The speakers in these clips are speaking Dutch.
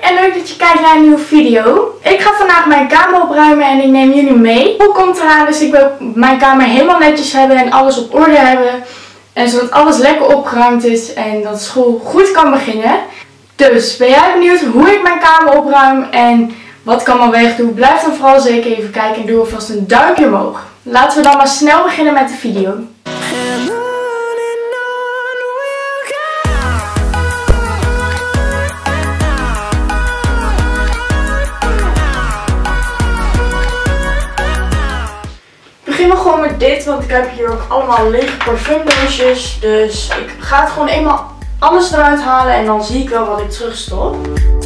en leuk dat je kijkt naar een nieuwe video. Ik ga vandaag mijn kamer opruimen en ik neem jullie mee. School komt eraan, dus ik wil mijn kamer helemaal netjes hebben en alles op orde hebben. En zodat alles lekker opgeruimd is en dat school goed kan beginnen. Dus ben jij benieuwd hoe ik mijn kamer opruim en wat ik allemaal wegdoe? Blijf dan vooral zeker even kijken en doe alvast een duimpje omhoog. Laten we dan maar snel beginnen met de video. Ik begin gewoon met dit, want ik heb hier ook allemaal lege parfumdoosjes. Dus ik ga het gewoon eenmaal alles eruit halen en dan zie ik wel wat ik terugstop.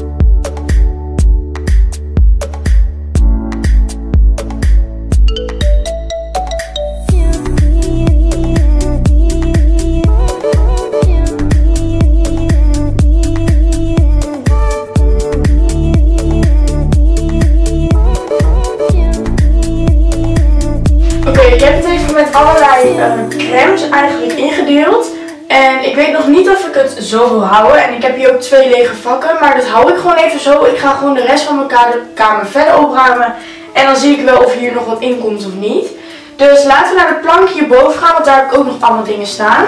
Ik heb het even met allerlei crèmes eigenlijk ingedeeld. En ik weet nog niet of ik het zo wil houden. En ik heb hier ook 2 lege vakken. Maar dat hou ik gewoon even zo. Ik ga gewoon de rest van mijn kamer verder opruimen. En dan zie ik wel of hier nog wat in komt of niet. Dus laten we naar de plank hierboven gaan. Want daar heb ik ook nog allemaal dingen staan.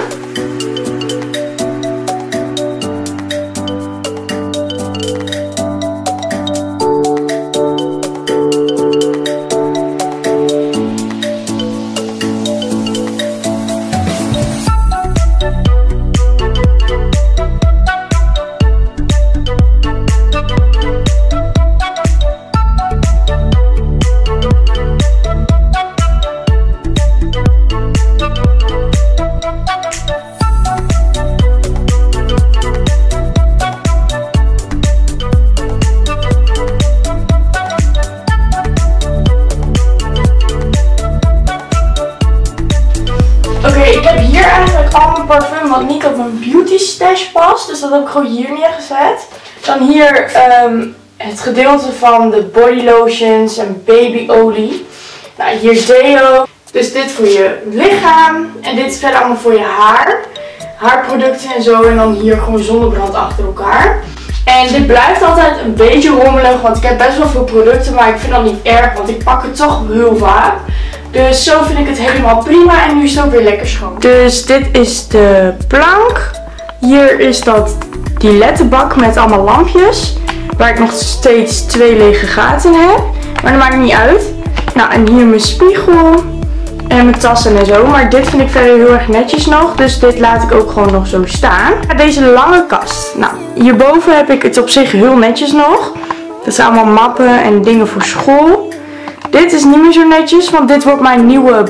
Ik heb hier eigenlijk al mijn parfum wat niet op een beauty stash past. Dus dat heb ik gewoon hier neergezet. Dan hier het gedeelte van de body lotions en babyolie. Nou, hier deo. Dus dit voor je lichaam. En dit is verder allemaal voor je haar. Haarproducten en zo. En dan hier gewoon zonnebrand achter elkaar. En dit blijft altijd een beetje rommelig. Want ik heb best wel veel producten. Maar ik vind dat niet erg. Want ik pak het toch heel vaak. Dus zo vind ik het helemaal prima en nu is het ook weer lekker schoon. Dus dit is de plank. Hier is dat die lettenbak met allemaal lampjes. Waar ik nog steeds 2 lege gaten in heb. Maar dat maakt niet uit. Nou, en hier mijn spiegel. En mijn tassen en zo. Maar dit vind ik verder heel erg netjes nog. Dus dit laat ik ook gewoon nog zo staan. Deze lange kast. Nou, hierboven heb ik het op zich heel netjes nog. Dat zijn allemaal mappen en dingen voor school. Dit is niet meer zo netjes, want dit wordt mijn nieuwe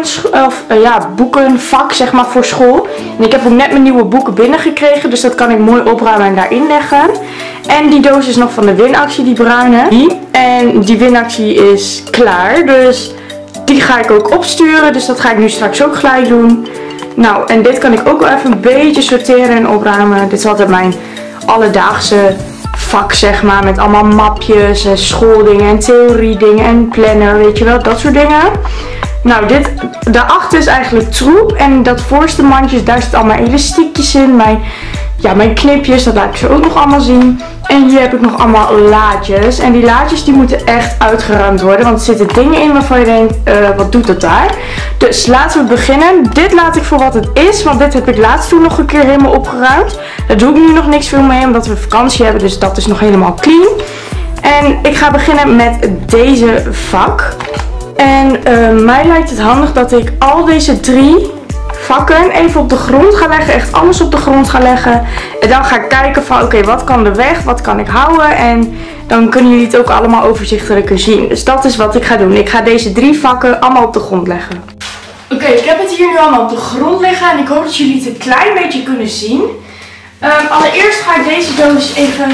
boekenvak zeg maar voor school. En ik heb ook net mijn nieuwe boeken binnengekregen, dus dat kan ik mooi opruimen en daarin leggen. En die doos is nog van de winactie, die bruine. En die winactie is klaar, dus die ga ik ook opsturen. Dus dat ga ik nu straks ook gelijk doen. Nou, en dit kan ik ook wel even een beetje sorteren en opruimen. Dit is altijd mijn alledaagse vak zeg maar, met allemaal mapjes en schooldingen en theoriedingen en planner, weet je wel, dat soort dingen. Nou, dit daarachter is eigenlijk troep en dat voorste mandje, daar zitten allemaal elastiekjes in, mijn knipjes, dat laat ik zo ook nog allemaal zien. En hier heb ik nog allemaal laadjes en die laadjes die moeten echt uitgeruimd worden, want er zitten dingen in waarvan je denkt, wat doet dat daar? Dus laten we beginnen. Dit laat ik voor wat het is, want dit heb ik laatst toen nog een keer helemaal opgeruimd. Daar doe ik nu nog niks veel mee, omdat we vakantie hebben, dus dat is nog helemaal clean. En ik ga beginnen met deze vak. En mij lijkt het handig dat ik al deze 3 vakken even op de grond ga leggen. Echt alles op de grond ga leggen. En dan ga ik kijken van oké, wat kan er weg? Wat kan ik houden? En dan kunnen jullie het ook allemaal overzichtelijker zien. Dus dat is wat ik ga doen. Ik ga deze 3 vakken allemaal op de grond leggen. Oké, ik heb het hier nu allemaal op de grond liggen. En ik hoop dat jullie het een klein beetje kunnen zien. Allereerst ga ik deze doos even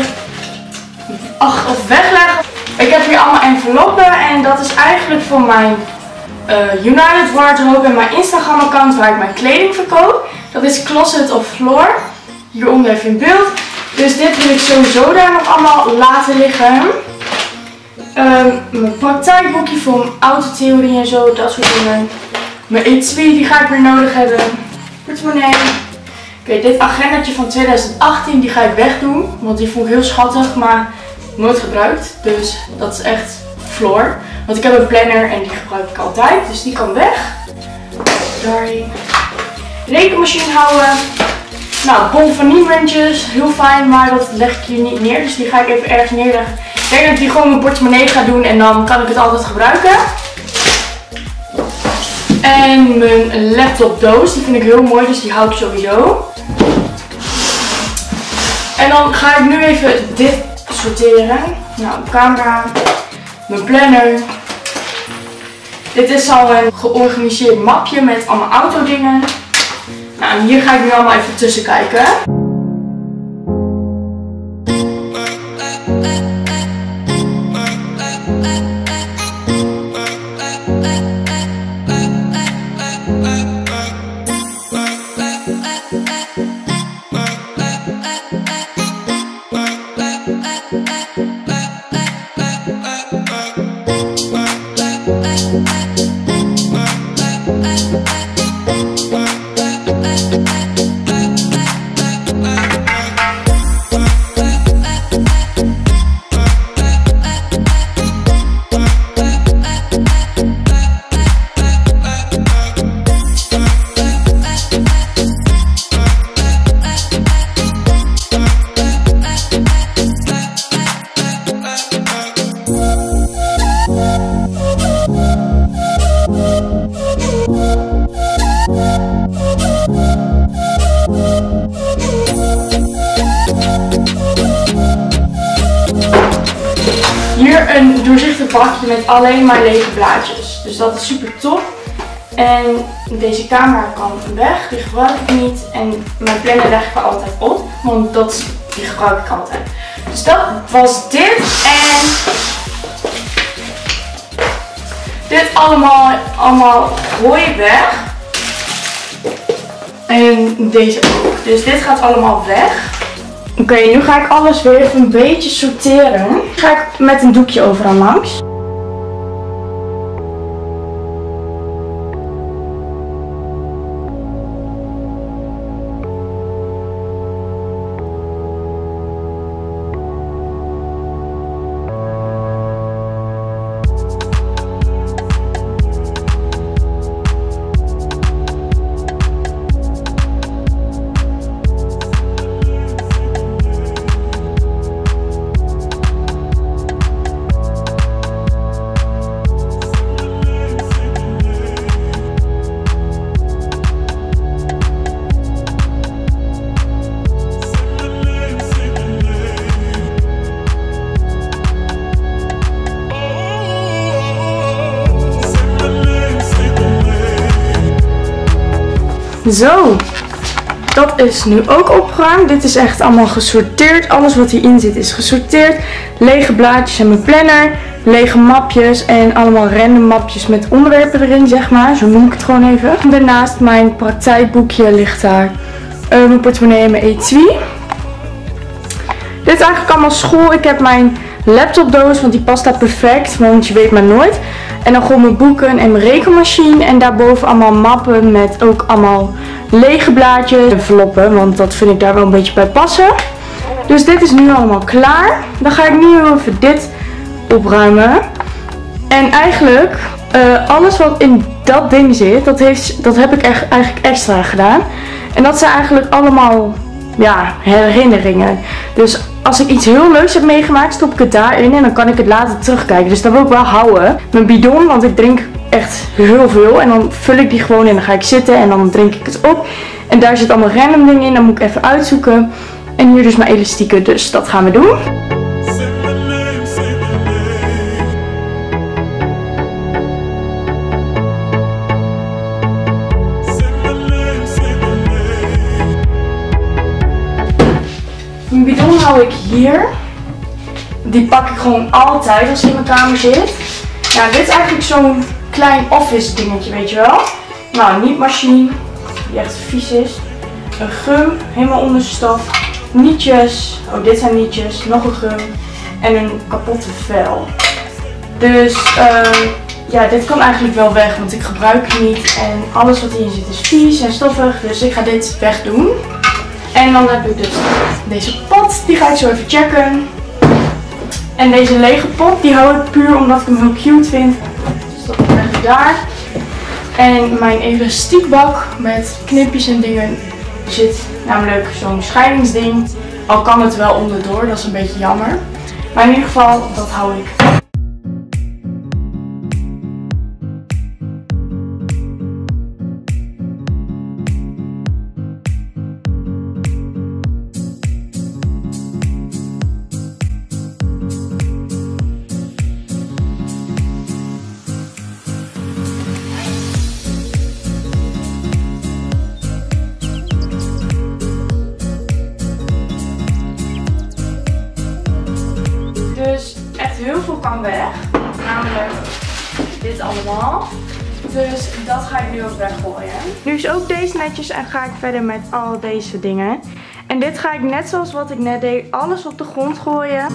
wegleggen. Ik heb hier allemaal enveloppen. En dat is eigenlijk voor mijn United Wardrobe en mijn Instagram account waar ik mijn kleding verkoop. Dat is Closet of Floor. Hieronder even in beeld. Dus dit wil ik sowieso daar nog allemaal laten liggen. Mijn praktijkboekje voor mijn autotheorie en zo, dat soort dingen. Mijn etui, die ga ik weer nodig hebben. Portemonnee. Oké, dit agendaatje van 2018, die ga ik wegdoen. Want die vond ik heel schattig, maar nooit gebruikt. Dus dat is echt floor. Want ik heb een planner en die gebruik ik altijd. Dus die kan weg. Daarin. Rekenmachine houden. Nou, Bonfanie-muntjes. Heel fijn, maar dat leg ik hier niet neer. Dus die ga ik even ergens neerleggen. Ik denk dat ik die gewoon in mijn portemonnee ga doen en dan kan ik het altijd gebruiken. En mijn laptopdoos, die vind ik heel mooi, dus die hou ik sowieso. En dan ga ik nu even dit sorteren. Nou, mijn camera, mijn planner. Dit is al een georganiseerd mapje met allemaal autodingen. Nou, en hier ga ik nu allemaal even tussen kijken. Hier een doorzichtig bakje met alleen maar lege blaadjes. Dus dat is super top. En deze camera kan weg, die gebruik ik niet. En mijn planner leg ik er altijd op, want die gebruik ik altijd. Dus dat was dit. En dit allemaal gooi ik weg. En deze ook. Dus dit gaat allemaal weg. Oké, nu ga ik alles weer even een beetje sorteren. Ga ik met een doekje overal langs. Zo, dat is nu ook opgeruimd. Dit is echt allemaal gesorteerd. Alles wat hierin zit is gesorteerd. Lege blaadjes en mijn planner. Lege mapjes en allemaal random mapjes met onderwerpen erin, zeg maar. Zo noem ik het gewoon even. Daarnaast mijn praktijkboekje ligt daar. Mijn portemonnee en mijn etui. Dit is eigenlijk allemaal school. Ik heb mijn laptopdoos, want die past daar perfect. Want je weet maar nooit. En dan gewoon mijn boeken en mijn rekenmachine. En daarboven allemaal mappen met ook allemaal lege blaadjes. Enveloppen, want dat vind ik daar wel een beetje bij passen. Dus dit is nu allemaal klaar. Dan ga ik nu even dit opruimen. En eigenlijk, alles wat in dat ding zit, dat heb ik eigenlijk extra gedaan. En dat zijn eigenlijk allemaal, ja, herinneringen. Dus als ik iets heel leuks heb meegemaakt, stop ik het daarin en dan kan ik het later terugkijken. Dus dat wil ik wel houden. Mijn bidon, want ik drink echt heel veel. En dan vul ik die gewoon en dan ga ik zitten en dan drink ik het op. En daar zit allemaal random dingen in, dan moet ik even uitzoeken. En hier dus mijn elastieken, dus dat gaan we doen. Mijn bidon hou ik hier. Die pak ik gewoon altijd als hij in mijn kamer zit. Nou, dit is eigenlijk zo'n klein office dingetje, weet je wel. Nou, een nietmachine, die echt vies is. Een gum, helemaal onder de stof. Nietjes, oh dit zijn nietjes, nog een gum. En een kapotte vel. Dus ja, dit kan eigenlijk wel weg, want ik gebruik het niet. En alles wat hierin zit is vies en stoffig, dus ik ga dit wegdoen. En dan heb ik dus deze pot, die ga ik zo even checken. En deze lege pot, die hou ik puur omdat ik hem heel cute vind. Dus dat leg ik daar. En mijn elastiekbak met knipjes en dingen zit namelijk zo'n scheidingsding. Al kan het wel onderdoor, dat is een beetje jammer. Maar in ieder geval, dat hou ik. Dus echt heel veel kan weg. Namelijk dit allemaal. Dus dat ga ik nu ook weggooien. Nu is ook deze netjes en ga ik verder met al deze dingen. En dit ga ik net zoals wat ik net deed, alles op de grond gooien.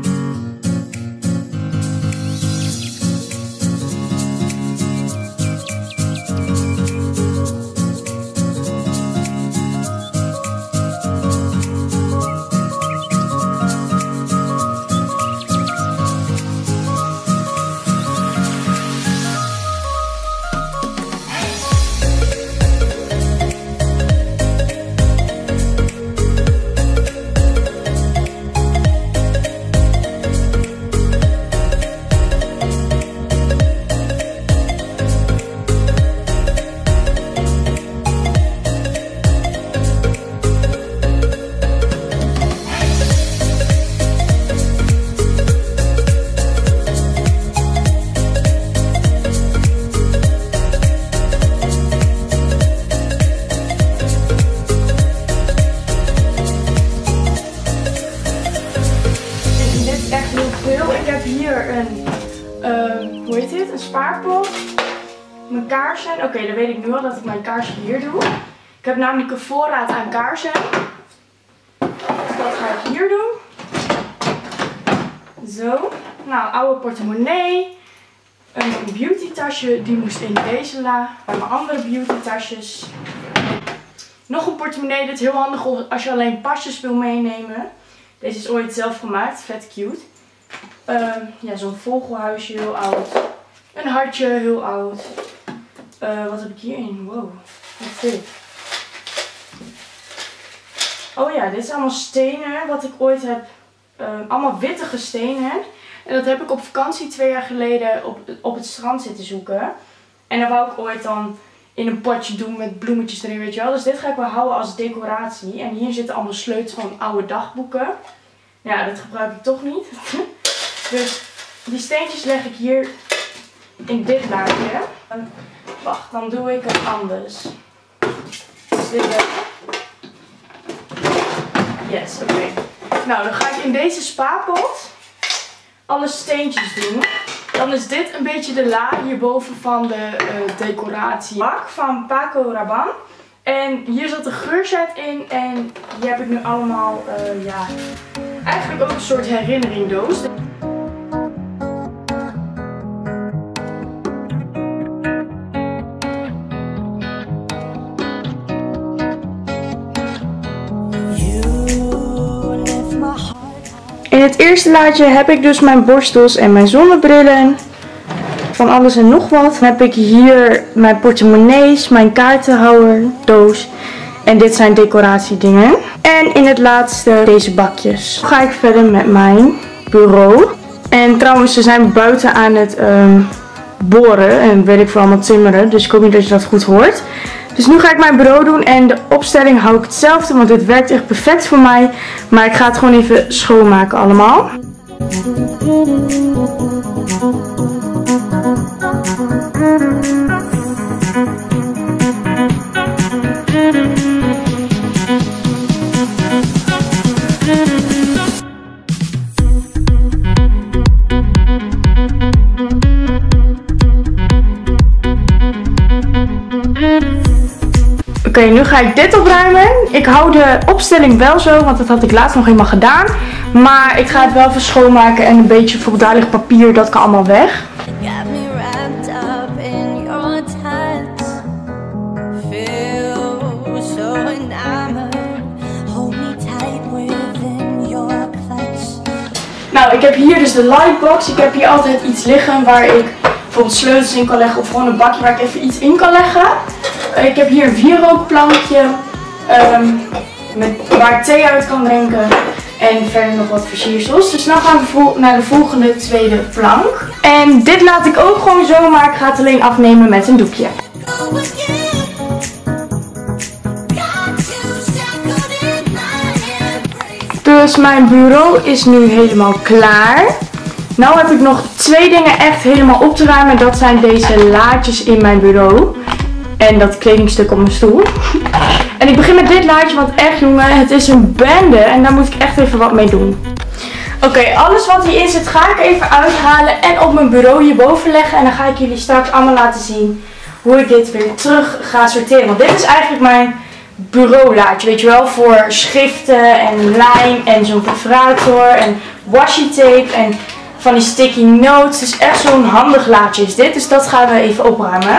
Hoe heet dit? Een spaarpot. Mijn kaarsen. Oké, dan weet ik nu al dat ik mijn kaarsen hier doe. Ik heb namelijk een voorraad aan kaarsen. Dus dat ga ik hier doen. Zo. Nou, oude portemonnee. Een beauty tasje. Die moest in deze la. Mijn andere beauty tasjes. Nog een portemonnee. Dit is heel handig als je alleen pasjes wil meenemen. Deze is ooit zelf gemaakt. Vet cute. Ja, zo'n vogelhuisje, heel oud. Een hartje, heel oud. Wat heb ik hierin? Wow, wat is dit? Oh ja, dit zijn allemaal stenen wat ik ooit heb. Allemaal wittige stenen. En dat heb ik op vakantie 2 jaar geleden op het strand zitten zoeken. En dat wou ik ooit dan in een potje doen met bloemetjes erin, weet je wel. Dus dit ga ik wel houden als decoratie. En hier zitten allemaal sleutels van oude dagboeken. Ja, dat gebruik ik toch niet. Dus die steentjes leg ik hier in dit laadje. Wacht, dan doe ik het anders. Dus dit weg. Yes, oké. Nou, dan ga ik in deze spaarpot alle steentjes doen. Dan is dit een beetje de la hierboven van de decoratie. Bak van Paco Rabanne. En hier zat een geurset in en die heb ik nu allemaal, ja, eigenlijk ook een soort herinneringdoos. In het eerste laadje heb ik dus mijn borstels en mijn zonnebrillen. Van alles en nog wat. Dan heb ik hier mijn portemonnees, mijn kaartenhouder, doos. En dit zijn decoratiedingen. En in het laatste deze bakjes. Dan ga ik verder met mijn bureau. En trouwens, ze zijn buiten aan het boren en weet ik veel allemaal timmeren. Dus ik hoop niet dat je dat goed hoort. Dus nu ga ik mijn bureau doen en de opstelling hou ik hetzelfde, want dit werkt echt perfect voor mij. Maar ik ga het gewoon even schoonmaken allemaal. Oké, nu ga ik dit opruimen. Ik hou de opstelling wel zo, want dat had ik laatst nog helemaal gedaan. Maar ik ga het wel even schoonmaken en een beetje vochtig papier, dat kan allemaal weg. Nou, ik heb hier dus de lightbox. Ik heb hier altijd iets liggen waar ik bijvoorbeeld sleutels in kan leggen. Of gewoon een bakje waar ik even iets in kan leggen. Ik heb hier een wierookplankje. Waar ik thee uit kan drinken. En verder nog wat versiersels. Dus nu gaan we naar de volgende tweede plank. En dit laat ik ook gewoon zo, maar ik ga het alleen afnemen met een doekje. Dus mijn bureau is nu helemaal klaar. Nou heb ik nog 2 dingen echt helemaal op te ruimen. Dat zijn deze laadjes in mijn bureau. En dat kledingstuk op mijn stoel. En ik begin met dit laadje, want echt jongen, het is een bende. En daar moet ik echt even wat mee doen. Oké, alles wat hierin zit ga ik even uithalen en op mijn bureau hierboven leggen. En dan ga ik jullie straks allemaal laten zien hoe ik dit weer terug ga sorteren. Want dit is eigenlijk mijn bureaulaadje, weet je wel. Voor schriften en lijm en zo'n perforator en washi tape en van die sticky notes. Dus echt zo'n handig laadje is dit. Dus dat gaan we even opruimen.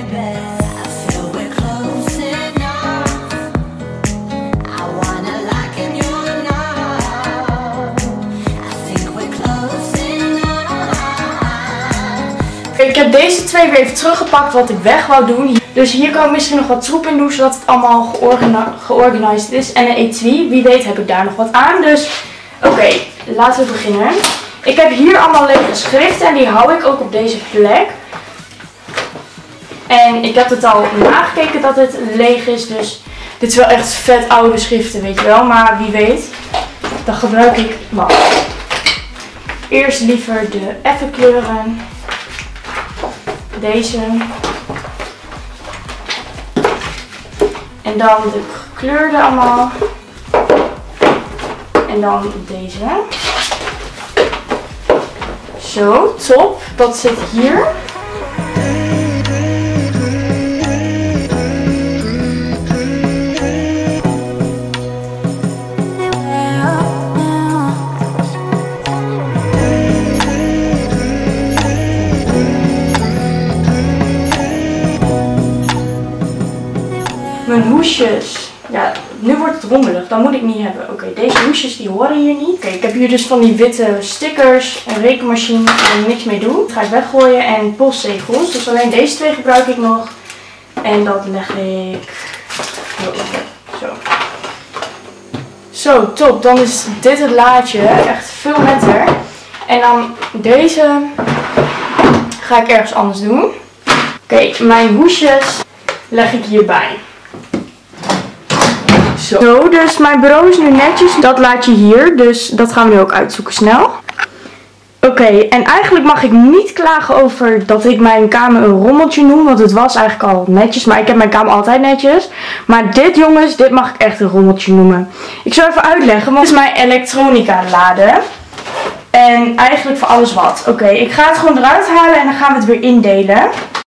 Ik heb deze 2 weer even teruggepakt wat ik weg wou doen. Dus hier kan ik misschien nog wat troep in doen, zodat het allemaal georganiseerd is. En een etui, wie weet heb ik daar nog wat aan. Dus oké, laten we beginnen. Ik heb hier allemaal lege schriften en die hou ik ook op deze plek. En ik heb het al nagekeken dat het leeg is, dus dit is wel echt vet oude schriften, weet je wel. Maar wie weet, dan gebruik ik wat. Eerst liever de effe kleuren. Deze. En dan de gekleurde allemaal. En dan deze. Zo, top. Dat zit hier. Mijn hoesjes. Ja, nu wordt het rommelig. Dat moet ik niet hebben. Oké, deze hoesjes die horen hier niet. Oké, ik heb hier dus van die witte stickers, een rekenmachine waar ik niks mee doe. Dat ga ik weggooien en postzegels. Dus alleen deze 2 gebruik ik nog. En dat leg ik zo. Zo, top. Dan is dit het laadje. Echt veel netter. En dan deze ga ik ergens anders doen. Oké, mijn hoesjes leg ik hierbij. Zo, dus mijn bureau is nu netjes. Dat laat je hier, dus dat gaan we nu ook uitzoeken snel. Oké, en eigenlijk mag ik niet klagen over dat ik mijn kamer een rommeltje noem. Want het was eigenlijk al netjes, maar ik heb mijn kamer altijd netjes. Maar dit jongens, dit mag ik echt een rommeltje noemen. Ik zal even uitleggen, want dit is mijn elektronica laden. En eigenlijk voor alles wat. Oké, ik ga het gewoon eruit halen en dan gaan we het weer indelen.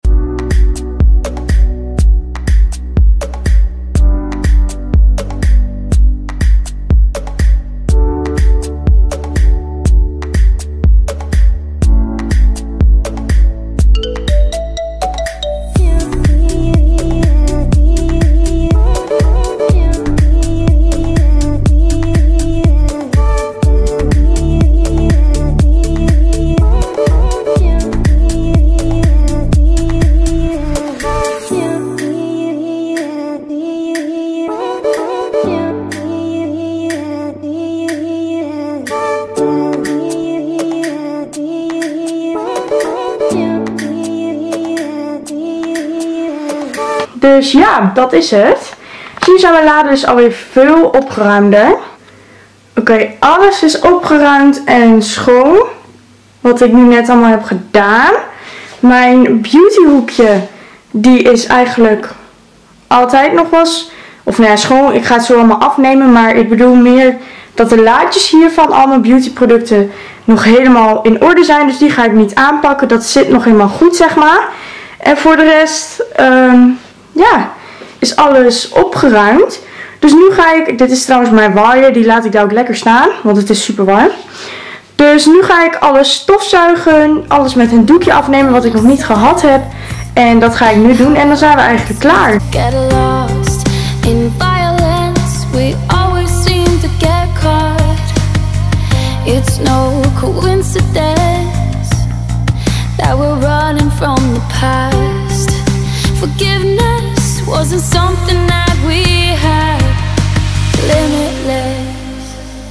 Dus ja, dat is het. Hier zijn mijn laden dus alweer veel opgeruimder. Oké, alles is opgeruimd en schoon. Wat ik nu net allemaal heb gedaan. Mijn beautyhoekje, die is eigenlijk altijd nog was. Of nou ja, schoon. Ik ga het zo allemaal afnemen. Maar ik bedoel meer dat de laadjes hier van al mijn beautyproducten nog helemaal in orde zijn. Dus die ga ik niet aanpakken. Dat zit nog helemaal goed, zeg maar. En voor de rest, ja, is alles opgeruimd. Dus nu ga ik, dit is trouwens mijn waaier, die laat ik daar ook lekker staan, want het is super warm. Dus nu ga ik alles stofzuigen, alles met een doekje afnemen wat ik nog niet gehad heb. En dat ga ik nu doen en dan zijn we eigenlijk klaar. Get lost in violence, we always seem to get caught. It's no coincidence that we're running from the past. Forgiveness wasn't something that we had. Limitless,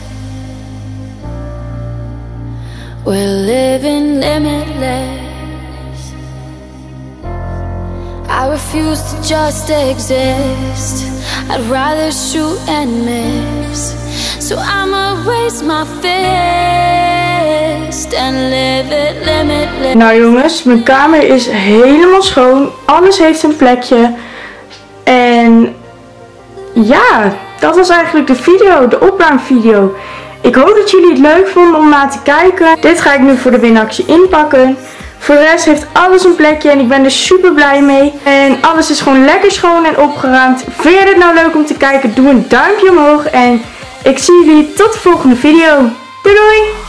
we're living limitless. I refuse to just exist. I'd rather shoot and miss. So I'ma raise my fist and live it limitless. Nou jongens, mijn kamer is helemaal schoon. Alles heeft een plekje. En ja, dat was eigenlijk de video, de opruimvideo. Ik hoop dat jullie het leuk vonden om naar te kijken. Dit ga ik nu voor de winactie inpakken. Voor de rest heeft alles een plekje en ik ben er super blij mee. En alles is gewoon lekker schoon en opgeruimd. Vind je dit nou leuk om te kijken? Doe een duimpje omhoog en ik zie jullie tot de volgende video. Doei doei!